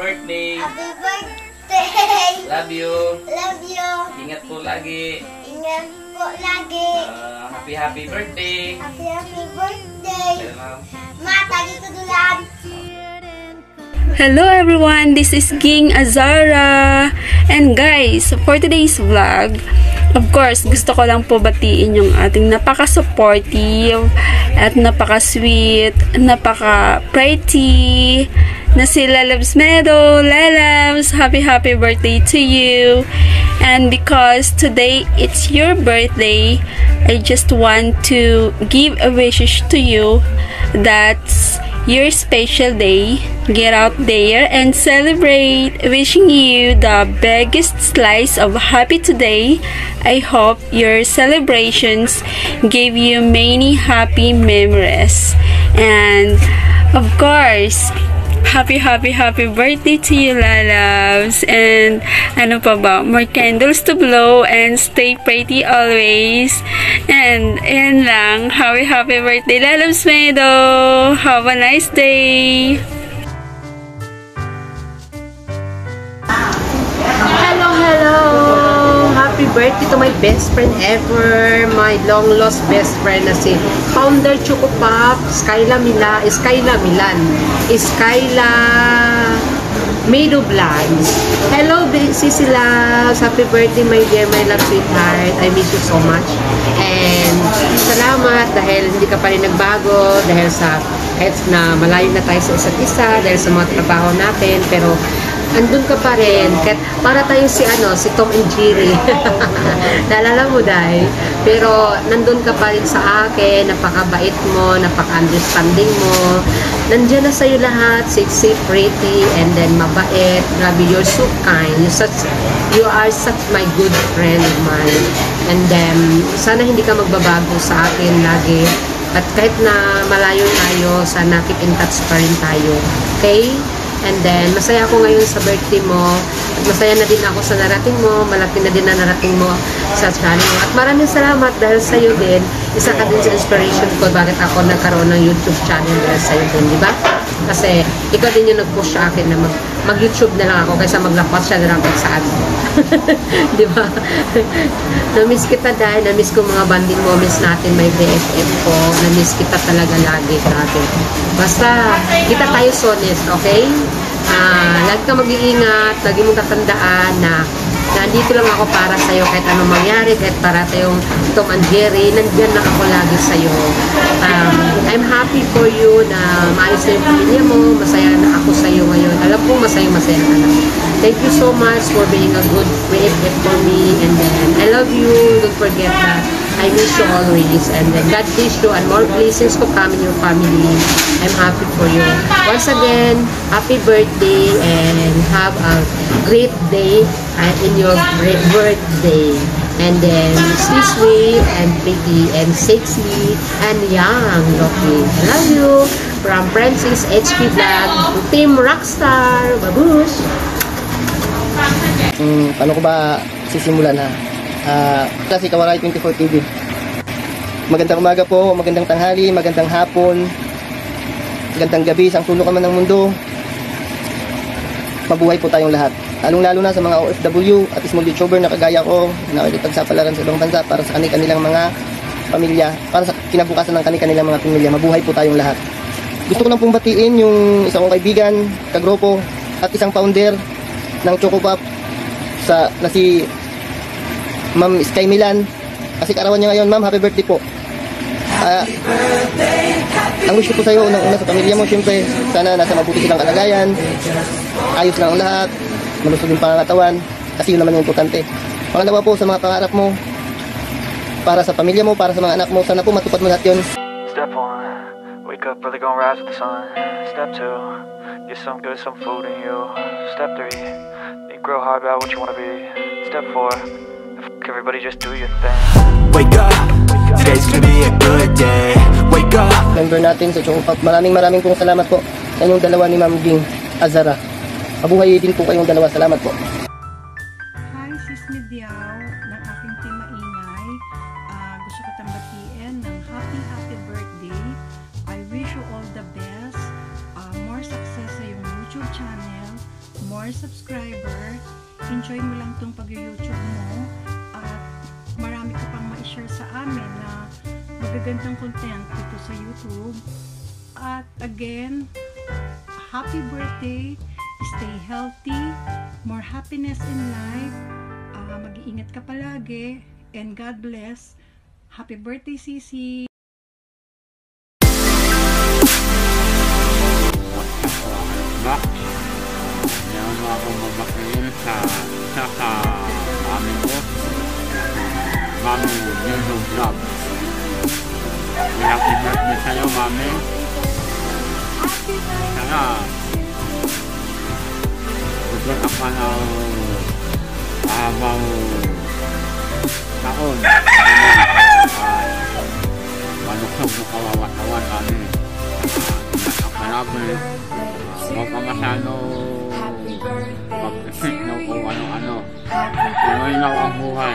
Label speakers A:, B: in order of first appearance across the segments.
A: birthday!
B: Happy birthday!
A: Love you!
B: Love you!
A: Ingat po lagi!
B: Ingat po lagi!
A: Happy birthday!
B: Happy birthday!
A: Hello, ma'am.
B: Mata dito dulan!
C: Hello everyone, this is Ging Azara. And guys, for today's vlog, of course, gusto ko lang po batiin yung ating napaka-supportive at napaka-sweet, napaka-pretty na si Lalabs Meadow. Lalabs, happy birthday to you. And because today it's your birthday, I just want to give a wishes to you that's your special day. Get out there and celebrate. Wishing you the biggest slice of happy today. I hope your celebrations give you many happy memories. And of course, happy birthday to you, Lalabs. And ano pa ba? More candles to blow and stay pretty always. And ayan lang. Happy birthday, Lalabs Meadow. Have a nice day.
D: Hello! Happy birthday to my best friend ever, my long-lost best friend na si Founder Choco Pop, Skyla Milan, Meadow Vlogs. Hello, Sissy Loves. Happy birthday, my dear, my love, sweetheart. I miss you so much. And salamat dahil hindi ka pa rin nagbago, dahil sa kahit na malayo na tayo sa isa't isa, dahil sa mga trabaho natin, pero andun ka pa rin. Kahit para tayo si Tom and Jerry. Naalala mo, Day? Pero nandun ka pa rin sa akin, napakabait mo, napaka-understanding mo. Nandiyan na sa'yo lahat, sexy, pretty, and then mabait. Grabe, you're so kind. You are such my good friend of mine. And then, sana hindi ka magbabago sa akin lagi. At kahit na malayo tayo, sana keep in touch pa rin tayo. Okay? And then, masaya ako ngayon sa birthday mo. At masaya na din ako sa narating mo. Malaki na din na narating mo sa channel mo. At maraming salamat dahil sa'yo din. Isa ka din sa inspiration ko bakit ako nagkaroon ng YouTube channel dahil sa'yo din, di ba? Kasi ikaw din yung nag-push sa akin na mag-YouTube na lang ako kaysa maglapas siya na lang kung saan. Di ba? Na-miss kita dahil na-miss ko mga banding moments natin, may BFF ko. Na-miss kita talaga lagi natin. Basta, kita tayo honest, okay? Lagi ka mag-iingat, lagi mong tatandaan na nandito lang ako para sa'yo kahit anong mangyari, kahit para tayong Tom and Jerry, nandyan lang ako lagi sa'yo. I'm happy for you na maayos na yung pamilya mo, masaya na ako sa'yo ngayon. Alam ko masaya-masaya ka na. Thank you so much for being a good BFF for me, and then I love you. Don't forget that I miss you always, and then God bless you and more blessings to come in your family. I'm happy for you. Once again, happy birthday and have a great day in your birthday. And then, stay sweet and pretty and sexy and young looking. I love you. From Francis HP Vlog, Team Rockstar. Babush!
E: Paano ko ba sisimulan ha? Kasi Kawaray 24 TV. Magandang umaga po, magandang tanghali, magandang hapon, magandang gabi, sang sulok ka man ng mundo. Mabuhay po tayong lahat. Lalong-lalo na sa mga OFW at small YouTuber na kagaya ko, na nakikipagsapalaran sa ibang bansa para sa kanilang mga pamilya, para sa kinabukasan ng kanilang mga pamilya. Mabuhay po tayong lahat. Gusto ko lang pong batiin yung isang kong kaibigan, kagrupo, at isang founder ng Choco Pop na si Ma'am Sky Milan. Kasi karawan niya ngayon, Ma'am, happy birthday po. Ang wish ko po sa iyo, unang-una sa pamilya mo, syempre, sana nasa mabuti silang kalagayan, ayos lang ang lahat, malusog yung pangangatawan, kasi yun naman yung importante. Pangalawa po, sa mga pangarap mo, para sa pamilya mo, para sa mga anak mo, sana po matupad mo lahat yun.
F: Step 1, wake up early, gonna rise with the sun. Step 2, get some good, some food in you. Step 3, think real hard about what you wanna be. Step 4, everybody just do your thing.
G: Wake up, today's gonna be a good day. Wake up.
E: Member natin sa Choco Pop, maraming pong salamat po sa inyong dalawa ni Ma'am Ging Azara. Mabuhay din po kayong dalawa. Salamat po.
C: Hi, Sis Mediao ng aking team Maingay. Gusto ko tambatiin ng happy birthday. I wish you all the best. More success sa iyong YouTube channel.
H: more subscriber, enjoy mo lang tong pag-YouTube mo at marami ka pang ma-share sa amin na magagandang content dito sa YouTube. At again, happy birthday, stay healthy, more happiness in life, mag-iingat ka palagi, and God bless. Happy birthday, Sisi!
I: Meron mo akong mabakirin sa mami ko. Mami, YouTube vlog. Happy birthday sa'yo, mami. Sana, gusto ka pa ng habang taon. Maluksog mo kawawatawan kami. Marami. Huwag ka masyado mag-isip na kung ano-ano. Ngayon lang ang buhay.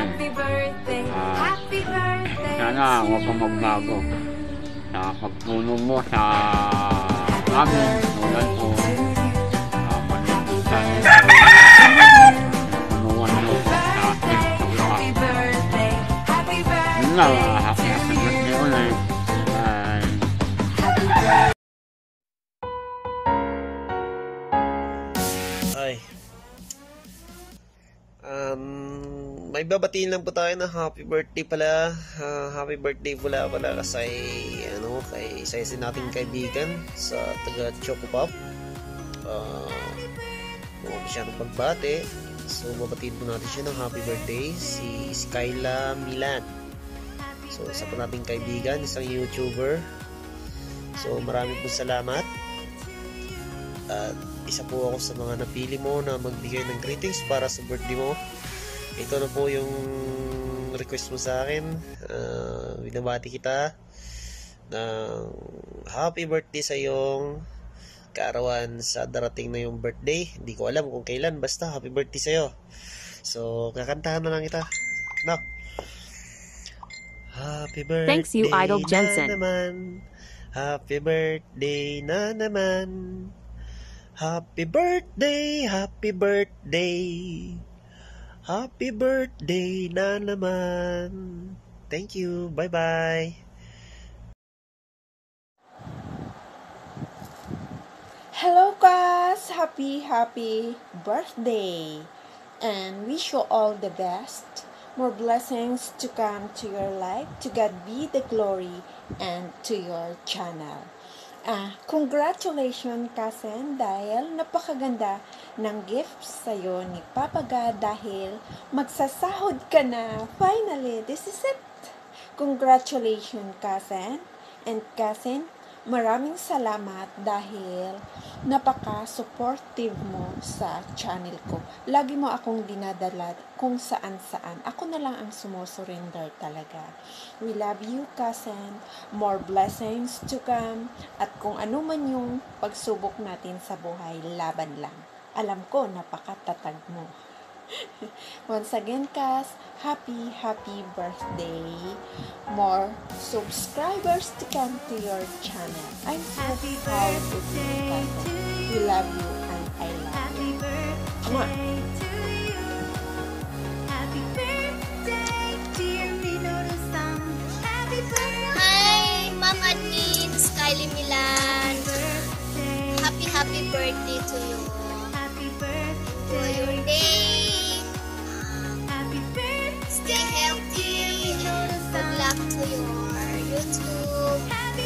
I: Sana huwag kang magbago sa pagtulong mo sa amin. Tulad ko, manipuntan tulungan mo sa ating kapwa. Yun lang, happy birthday ulit.
J: Ay. May babatiin lang po tayo na happy birthday pala. Happy birthday pala kasi kay isa nating kaibigan sa taga Chocopop. Mga masyadong pagbate. So babatiin po natin siya ng happy birthday, si Skyla Milan. So isa po nating kaibigan, isang YouTuber. So marami po salamat. At isa po ako sa mga napili mo na magbigay ng greetings para sa birthday mo. Ito na po yung request mo sa akin. Binabati kita ng happy birthday sa iyong kaarawan sa darating na yung birthday. Hindi ko alam kung kailan, basta happy birthday sa iyo. So kakantahan na lang kita. No. Happy birthday.
K: Thanks you, Idol Jensen.
J: Na naman. Happy birthday na naman. Happy birthday, happy birthday. Happy birthday na naman. Thank you. Bye-bye.
L: Hello guys! Happy birthday! And wish you all the best. More blessings to come to your life. To God be the glory and to your channel. Congratulations Kasen dahil napakaganda ng gifts sa'yo ni Papa God dahil magsasahod ka na. Finally, this is it. Congratulations Kasen. And Kasen, maraming salamat dahil napaka-supportive mo sa channel ko. Lagi mo akong dinadala kung saan-saan. Ako na lang ang sumusurrender talaga. We love you, Kasen. More blessings to come. At kung ano man yung pagsubok natin sa buhay, laban lang. Alam ko, napakatatag mo. Once again, Kas, happy birthday. More subscribers to come to your channel. I'm so proud of you, Kas. We love you and I love you.
B: Hi, Ma'am Admin, Skyly Milan. Happy birthday to you. To your day. Stay healthy and good luck to your YouTube.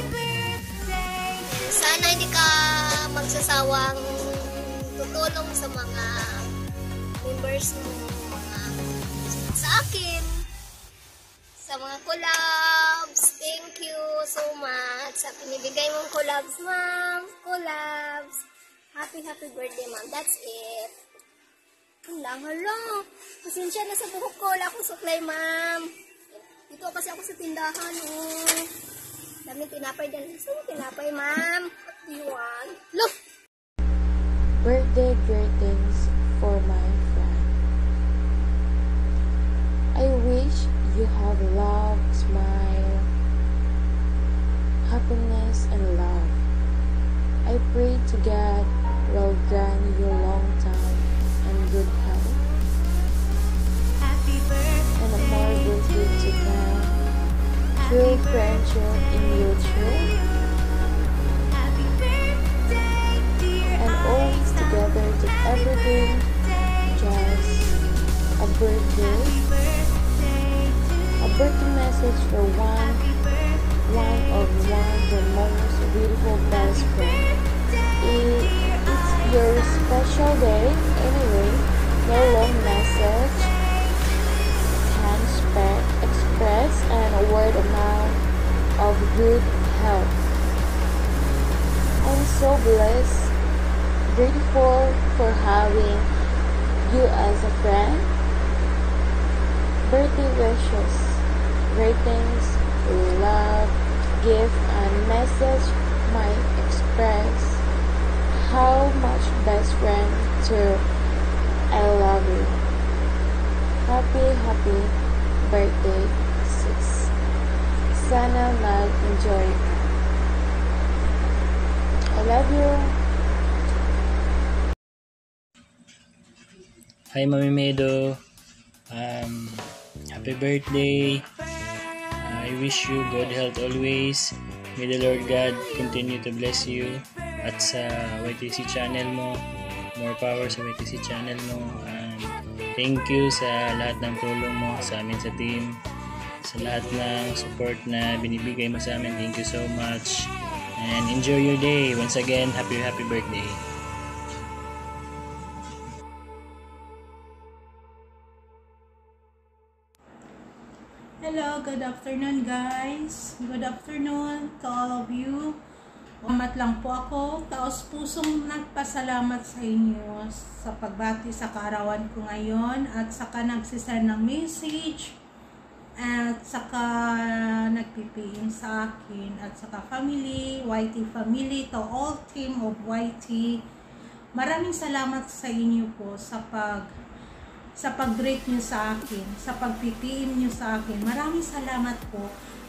B: Sana hindi ka magsasawang tutulong sa mga members mo, sa akin, sa mga collabs. Thank you so much sa pinibigay mong collabs, ma'am. Collabs. Happy birthday, ma'am. That's it. Hala. Pasensya na sa buhok ko. Wala akong suklay, ma'am. Dito kasi ako sa tindahan, oh. Daming tinapay dyan. Saan tinapay, ma'am? What do you want? Look!
M: Birthday greetings for my friend. I wish you have love, smile, happiness, and love. I pray to God will grant you long time good health and a more birthday to come. True friendship in YouTube and always together to everything just a birthday message for one of the most beautiful best friend. It's your special day anyway. No long message can express and a word amount of good health. I'm so blessed, grateful for having you as a friend. Birthday wishes, greetings, love, gift, and message might express how much best friend to I love you. Happy birthday, sis. Sana mag-enjoy. I love you.
K: Hi Mami Medo. Happy birthday. I wish you good health always. May the Lord God continue to bless you. At sa YTC channel mo, more power sa YTC channel mo. Thank you sa lahat ng tulong mo sa amin sa team. Sa lahat ng support na binibigay mo sa amin. Thank you so much. And enjoy your day. Once again, happy birthday.
H: Hello, good afternoon guys. Good afternoon to all of you. Salamat lang po ako. Taos pusong nagpasalamat sa inyo sa pagbati sa kaarawan ko ngayon at saka nagsisend ng message at saka nagpipim sa akin at saka family, YT family, to all team of YT. Maraming salamat sa inyo po sa pag-rate nyo sa akin, sa pag-PM nyo sa akin. Maraming salamat po.